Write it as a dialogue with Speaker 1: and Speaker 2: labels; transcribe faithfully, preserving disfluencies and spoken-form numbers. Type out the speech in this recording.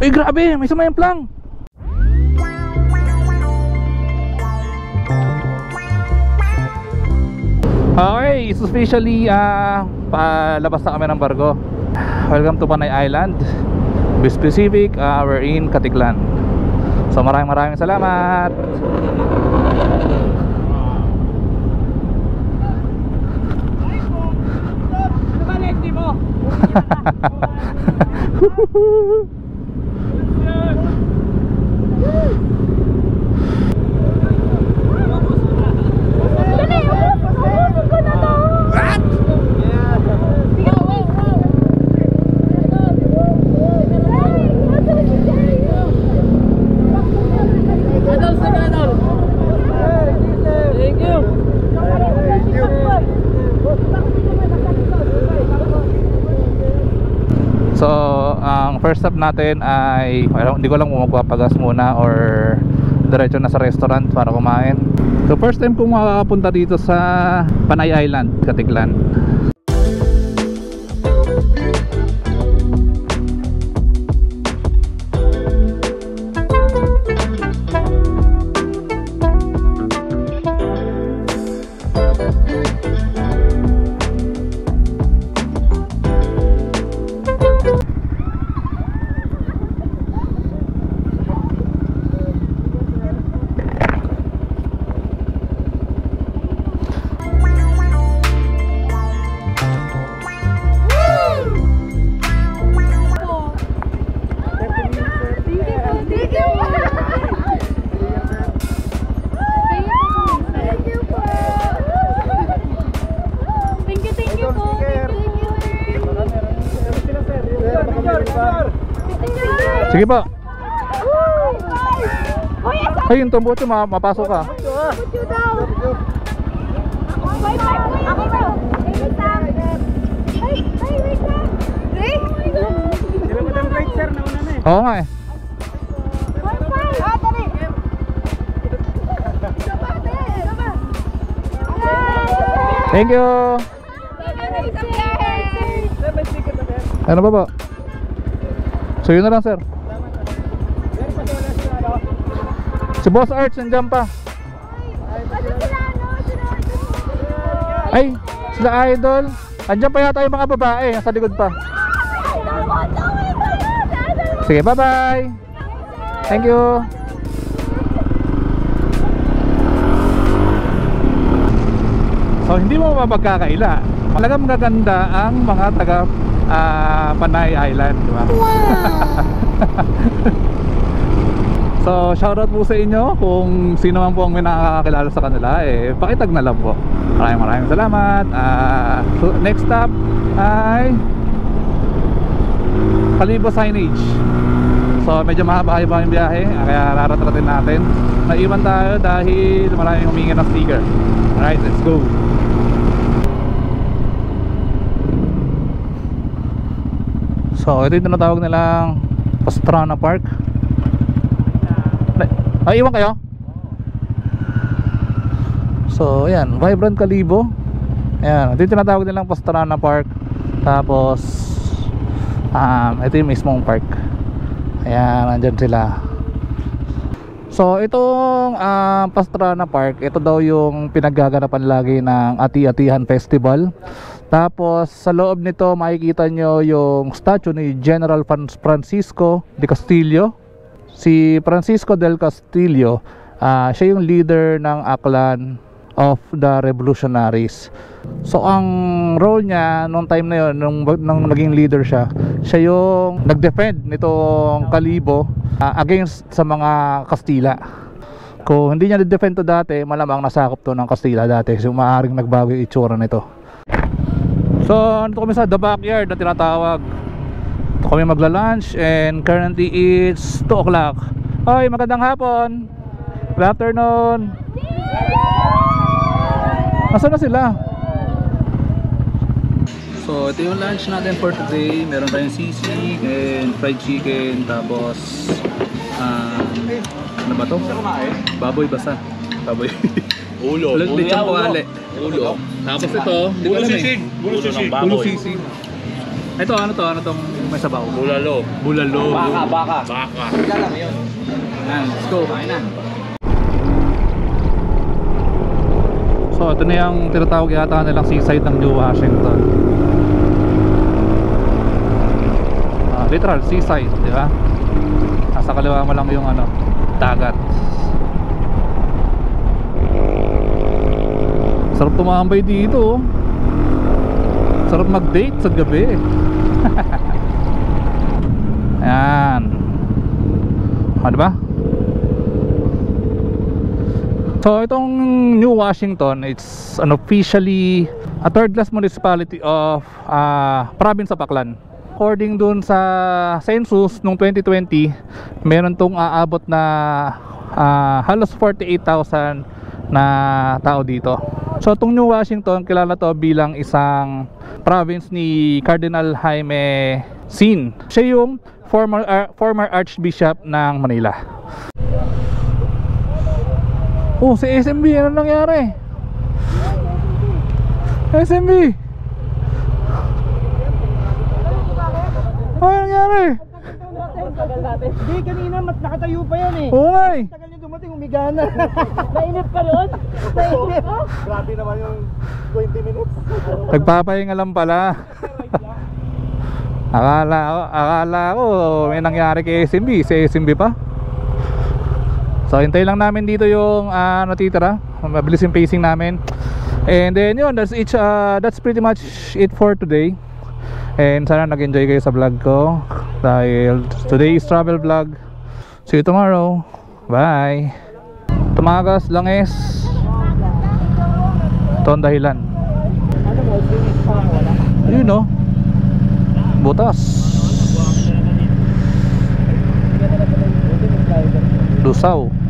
Speaker 1: Ay grabe, may sumayang plang. Okay, it's officially uh, palabas na kami ng barko. Welcome to Panay Island. Be specific, uh, we're in Katiklan. So maraming maraming salamat.
Speaker 2: Ano ba next mo?
Speaker 1: So, ang first stop natin ay hindi ko lang kung magpapagas muna or diretso na sa restaurant para kumain. So, first time kong makakapunta dito sa Panay Island, Katiklan. Sige po. Ay, yung tumbuto, ma mapasok ka. Oo nga eh. Thank you. Ano ba po? So yun na lang sir. Si Boss Arch nandiyan pa. Ay, sila Idol. Andiyan pa yata yung mga babae, nasa likod pa. Sige, bye bye. Thank you. So hindi mo mapagkakaila. Talagang magaganda ang mga taga uh, Panay Island, di ba? Wow. So shoutout po sa inyo kung sino man po ang may nakakakilala sa kanila, eh pakitag na lang po. Maraming maraming salamat. uh, so next stop ay Kalibo Signage. So medyo mahaba-haba yung biyahe, kaya raratratin natin. Naiwan tayo dahil maraming humingi ng sticker. Alright, let's go. So ito yung tinatawag nilang Pastrana Park. Ay, iwan kayo? So ayan, Vibrant Kalibo. Ayan, ito yung tinatawag nilang Pastrana Park. Tapos um, ito yung mismong park. Ayan, nandyan sila. So itong uh, Pastrana Park, ito daw yung pinaggaganapan lagi ng Ati-Atihan Festival. Tapos sa loob nito makikita nyo yung statue ni General Francisco de Castillo. Si Francisco del Castillo, uh, siya yung leader ng Aklan of the Revolutionaries. So ang role niya nung time na yun, nung, nung naging leader siya, siya yung nag-defend nitong Kalibo uh, against sa mga Kastila. Kung hindi niya na-defend to dati, malamang nasakop to ng Kastila dati. So maaaring nagbago yung itsura nito. So nandito kami sa the backyard na tinatawag. Ito kami magla-lunch and currently it's two o'clock. Hoy, magandang hapon. Good afternoon. Nasaan na sila? So ito yung lunch natin for today. Meron tayong sisig and fried chicken. Tapos um, ano ba to? Baboy basa. Baboy. Ulo. Ulo. Ulo. Ulo. Tapos ito, ulo sisig. Ulo sisig. Ulo sisig. Ito ano to? Ano tong may sabaw.
Speaker 3: Bulalo.
Speaker 1: Bulalo.
Speaker 3: Baka, baka. Baka. Kilala mo yun. Yan, let's go. Kain na.
Speaker 1: So ito na yung tinatawag yata nilang seaside ng New Washington. Ah, literal seaside, di ba? Nasa kaliwa mo lang yung ano, dagat. Sarap tumambay dito. Oh. Sarap mag-date sa gabi. Ayan. Ano ba? So itong New Washington, it's an officially a third class municipality of uh, province of Aklan. According dun sa census nung twenty twenty, meron tong aabot na uh, halos forty-eight thousand na tao dito. So itong New Washington, kilala to bilang isang province ni Cardinal Jaime Sin. Siya yung former, uh, former Archbishop ng Manila. Oh, si S M B, ano nangyari? S M B! Ano nangyari?
Speaker 2: Tagal natin. Hindi, kanina mat nakatayo pa yan eh.
Speaker 1: Oo nga eh.
Speaker 2: Tagal niya dumating, umiga na. Nainip ka doon? Nainip. Grabe naman yung twenty minutes.
Speaker 1: Nagpapahinga lang pala. Akala ko, akala ko may nangyari kay S M B. Si S M B pa. So hintay lang namin dito yung uh, natitira. Mabilis yung pacing namin. And then yun, that's each, uh, that's pretty much it for today. And sana nag-enjoy kayo sa vlog ko. Dahil today's travel vlog. See you tomorrow. Bye. Tumagas, langis. Ito ang dahilan. Yun no, butas. Lusaw.